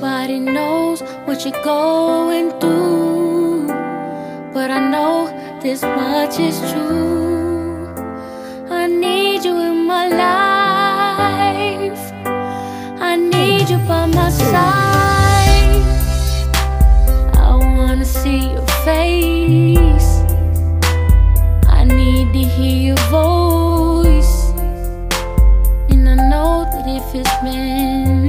Nobody knows what you're going through, but I know this much is true. I need you in my life. I need you by my side. I wanna see your face. I need to hear your voice. And I know that if it's meant